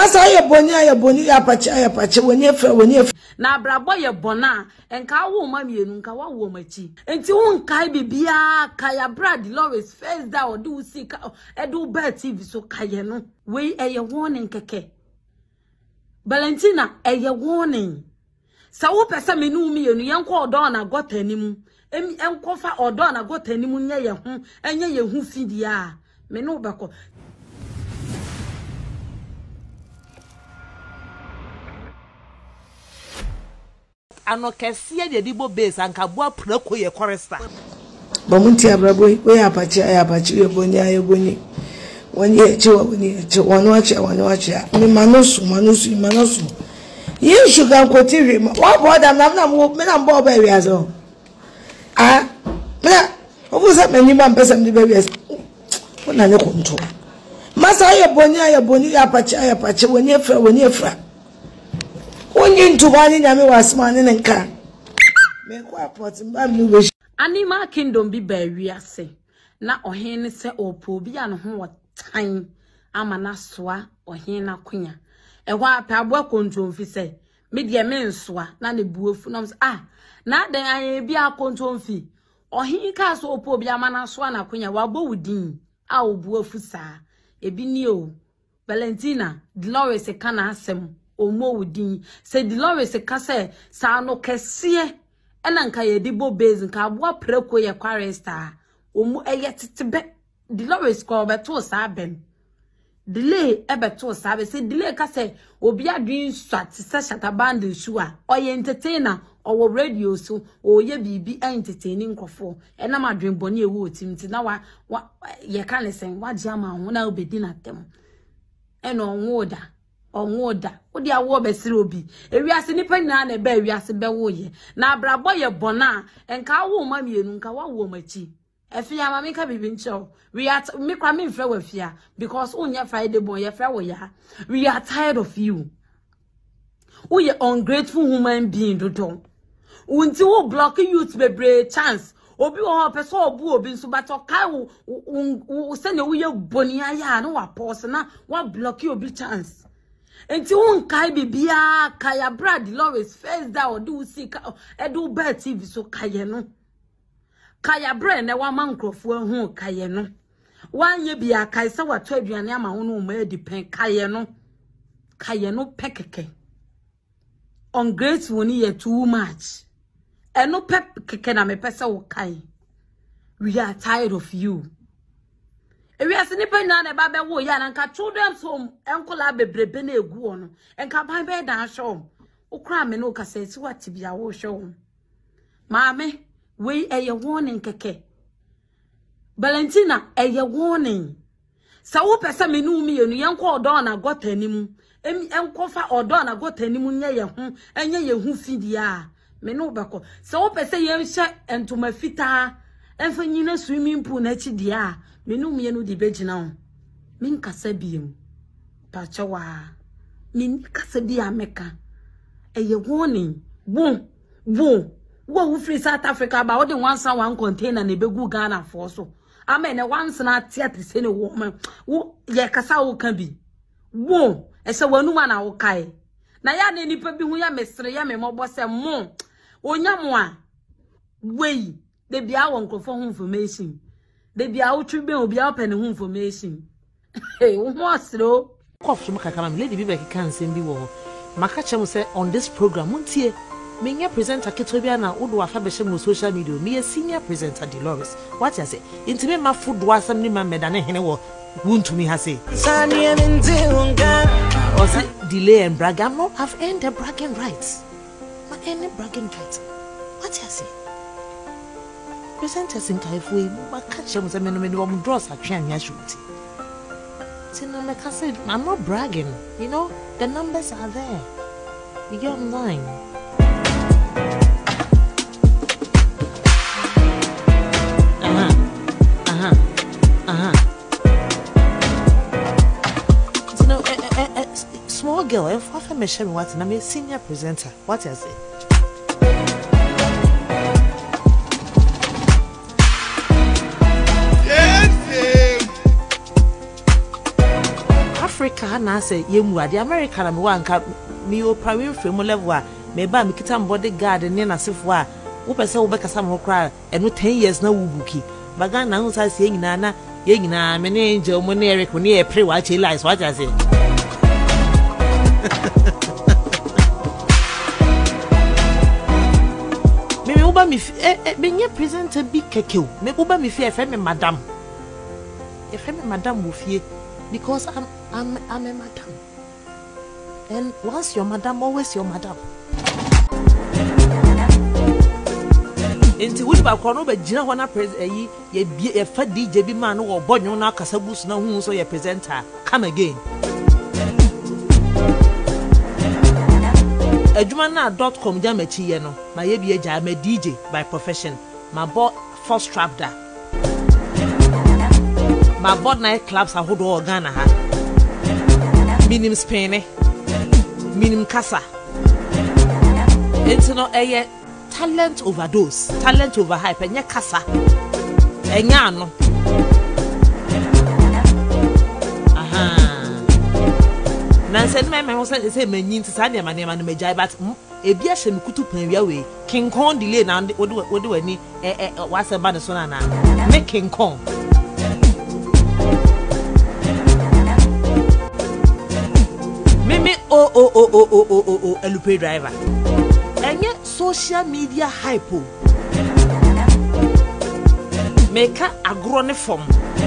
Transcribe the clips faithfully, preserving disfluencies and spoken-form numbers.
Masa ye bonya ye boni ya pache ya pache woni efra woni efra na brabo ye bona enka wo ma mienu nka wa wo machi enti won kai bibia kaya brad Lawrence face da o do see edu ba T V so kaye no we eye warning keke Valentina eye warning sa wo pesa menu mienu yenko odo na gota anim em enko fa odo na gota anim nye ye ho enye ye hu fidia me no bako ano kese de dibo base anka boa prako ye koresta bamunti abrabo we apache apache ye boni ye boni woni e che woni e che woni ache woni ache mi manosu manosu manosu ye sugar ko T V wa boda nam nam me nam bo ba wi aso ah me obu se me ni ma pesa me ba wi aso wona ne konto masa ye boni ye boni ya apache apache woni efra woni efra Onye ntubani nyame wasmane nka me ko apot mba mi we Anima kingdom bi ba wiase na ohene se opo bi an ho wotan ama na soa ohene akonya e ho apa abo akontomfi se me de me nsoa na ne buofu na ah na dan aye bi akontomfi ohene ka so opo bi ama na soa na akonya wabo wudin a obuofu sa ebi ni o Valentina Dolores kana asem omo wudin se Dolores ka se sa no kese ena nka ye dibo base nka aboa preko ye kwaresta omu eye titebe Dolores ko beto sa ben delay e beto sa be se delay ka se obi adwin swat se shata band shuwa oye entertainer owo radio so oye bibi entertaining nkofo ena madwen boni ewu otimti na wa ye kan lesen wa jama ho na obedi na tem ena onwoda onwoda odi awo besire obi ewiase nipa nyina na be ewiase be wo ye na abrabo ye bona enka wo ma mienu nka wa wo machi afia ma meka bibi ncho we are me kwa me mfra wafia because unya Friday bon ye fra wo ya we are tired of you we are ungrateful human being dodo unti wo block youth bebre chance obi wo person obu obi nso bato kai wo se ne wo ye boni aya na wa pause na wa block obi chance enti won kai bibia kaya brad Lawrence face da o do see edu ba T V so kaya no kaya brand na wa mankrofo hu kaya no wanye bia kai se wato aduane ama ho no ma depend kaya no kaya no pekeke ungrateful ni ye too much eno pekeke na me pesa wo kai we are tired of you. Ewi asinipa na na ba be wo ya na nka children's home enkola bebrebe na egu ono enka ban be dan show ukra me no kasa si wati bia wo show maame we eye warning keke Valentina eye warning sa wo pesa me nu mi enu yenko odo na gota anim em enkofa odo na gota anim nye ye ho enye ye hu fidia me no beko sa wo pesa ye hye entoma fita enfa nyina swimming pool na chi dia menu mienu di begina o min kasa biem pa chawa min kasa bi ameka eye warning wo wo wo free South Africa ba wo de one san one container na begu Ghana for so amen na once na theater se ne wo man wo ye kasa wo kan bi wo e se wanu ma na wo kai na ya na nipa bi hu ya mesre ya me mobo se mo onya mo a wei de bia wo nkrofo hu information de bia utwi be obi a open hu information hey wo mo asro kof so makaka ma lady bi be kan sem bi wo maka chem say on this program untie me nya presenter keto bia na wo do afa be shem social media me senior presenter Dolores what you say intime ma food do asam ni ma medane hene wo wuntumi ha say or say delay and brag I'm not have earned the bragging rights ma any bragging rights what you say presenters in Kaifui, but catch them as a man who draws a train. I'm not bragging, you know, the numbers are there. You get online. Uh huh, uh huh, uh huh. You know, a, a, a small girl, if I mention what, I'm a senior presenter. What is it? Africa na say yemu ade America na me wanka me o prime frame level a me ba me kita bodyguard ne na sefo a wo pese wo bekasa mo kra eno ten years na wo buki baga na hu sa se nyina na ye nyina me ne angel mo ne Eric mo ne e pre wa che lies what I say me me uba mi eh me nye presenter bi kekeu me uba mi fi e fe me madam e fe me madam wo fie because I'm I'm I'm a madam. And once your madam, always your madam. Inti wudi ba kono ba jina hona president yi ye ye fa D J bi man wo bonyo na kasa bus na hu so ye presenter come again. Adwuma na dot com ja machi ye no ma ye bi eja ma D J by profession ma bo first trap da ma board night clubs ahodo Ghana ha minim Spain minim kasa it's no a talent overdose talent over hype enya kasa enya no aha nanse me me ho say say manyin tsa ne ma ne ma no majai but ebi ahye me kutu pan wia we King Kong delay na wode wode wani eh eh wase ba ne so na na me King Kong oh oh oh oh oh oh oh oh Elupe driver enye social media hype make agro ne form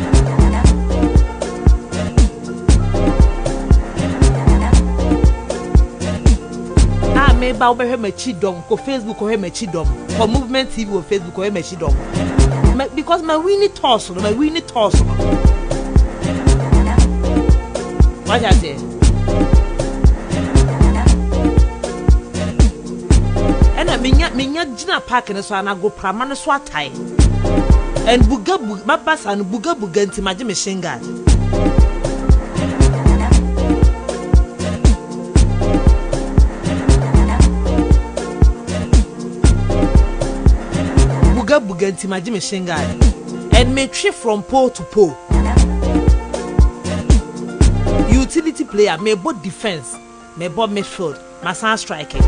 ah me ba obe he machi dom ko Facebook ko he machi dom ko movement T V ko Facebook ko he machi dom because my winnie toss my winnie toss what I say minya minya jina park ne so ana go prama ne so atai and buga buga mabasa no buga buga nti maje me shinga buga buga nti maje me shinga and me trip from pole to pole utility player me both defense me both midfield my sound striking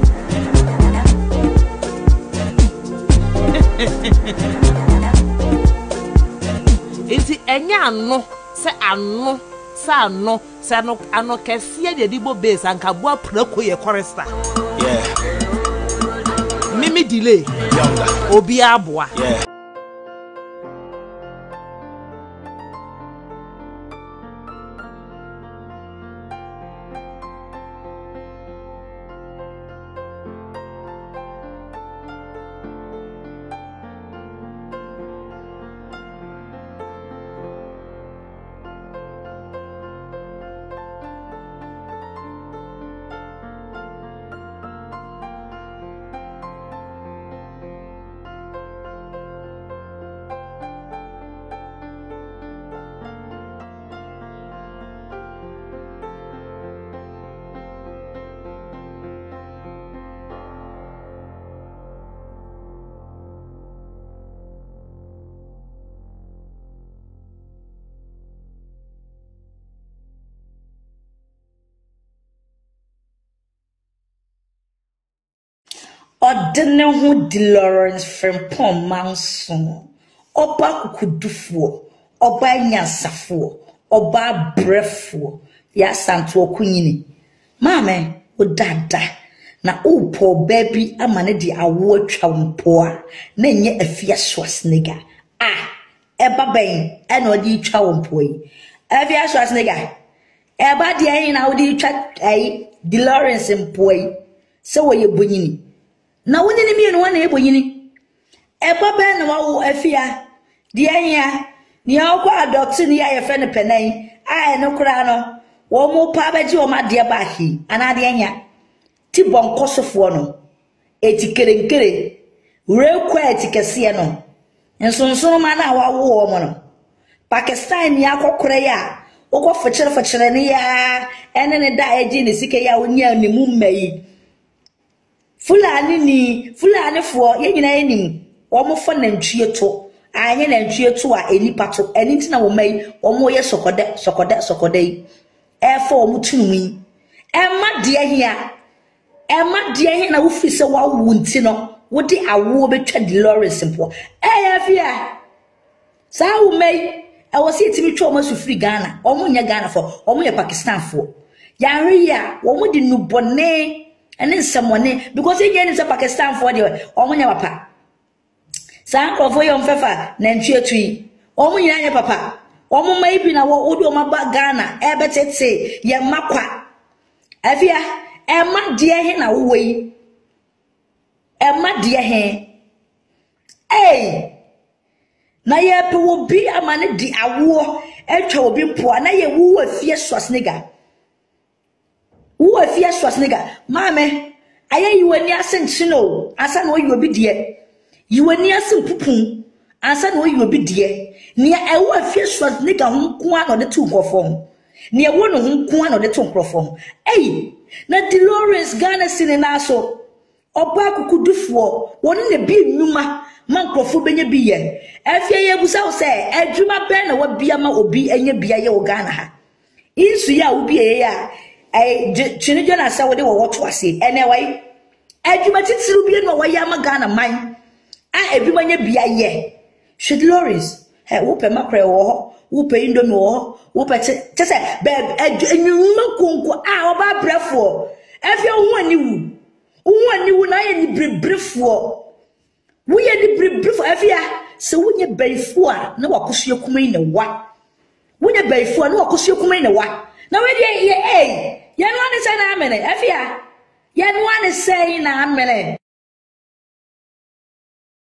Iti enya ano se ano se ano se ano ano kese de dibo base anka bo aprako ye chorister yeah mimi delay obi aboa yeah Odene hu di Lawrence Frimpong manso oba kukudufuo oba nyasafuo oba brefuo ya santo okunyini mame odada na upo baby amane di awo atwa mpoa na nye AFIA SCHWAR ah eba ben ena odi twa mpoa yi AFIA SCHWAR eba di ayin na odi twa ai di Lawrence mpoa yi se wo ye bonyini na woni ni mi no wana ebonyini eba ben na wo AFIA di anya ni akwa adopt ni ya ye fe ne penan ai no kura no wo mo pa baji wo ma de ba hi ana de anya ti bonkosofo no etikerenkere ure kwa etikese no nsonson ma na wa wo mo no Pakistan ni akokora ya okwo fochere fochere ni ya ene ne da eji ni sike ya onya ni mu mai Fulani ni Fulani fo ye nyina enim wo mo fo nantwie to anye nantwie to a enipa to eni ntina wo mai wo mo ye sokode sokode sokode e for mu tunumi e ma de hia e ma de hia na wo fi se wa wunti no wo de awo betwa Dolores mpo e afia sa wo mei e wo se timi twa ma su free Ghana omo nya Ghana for omo ye Pakistan for yare ya wo mu di nubone ene nsɛmɔne because e nyɛ ne Pakistan for de omo nya papa sa nkrofo yom fefa na ntwe atui omo nyina nya papa omo mai bi na wo do ma ba Ghana e betete ye makwa afia e ma de he na wo yi e ma de he eh na ye pe wo bi amane di awo etwa obi mpo na ye wo afie swasnega wo afie swasnega mame aye yiwani asenchino asa na oyi obi de yiwani asenpupun asa na oyi obi de ne e wo afie swasnega ho nko a no de tu nkofom ne e wo no ho nko a no de tu nkofom eh na Dolores Ghana sine na so oba kukudufo woni ne bi nnuma man krofo benye bi ye afia ye busa wo se adwuma ben na wa bia ma obi enye bia ye wo Ghana ha insu ya obi ye ya ai chinjo na sa wo de wo woto ase ene wai adwuma titiru bi no wa ya ma Ghana man a ebi manye bia ye Dolores he wo pe makre wo ho wo pe indomi wo ho wo pe te se be enwuma konko a oba brefo afia wo ani wu wo ani wu na ye ni brebrefo wo ye ni brebrefo afia se wo nye baifo a na wakoso kumai na wa wo nye baifo a na wakoso kumai na wa na we ye eh ye no ane say na amene afia ye no ane say na amene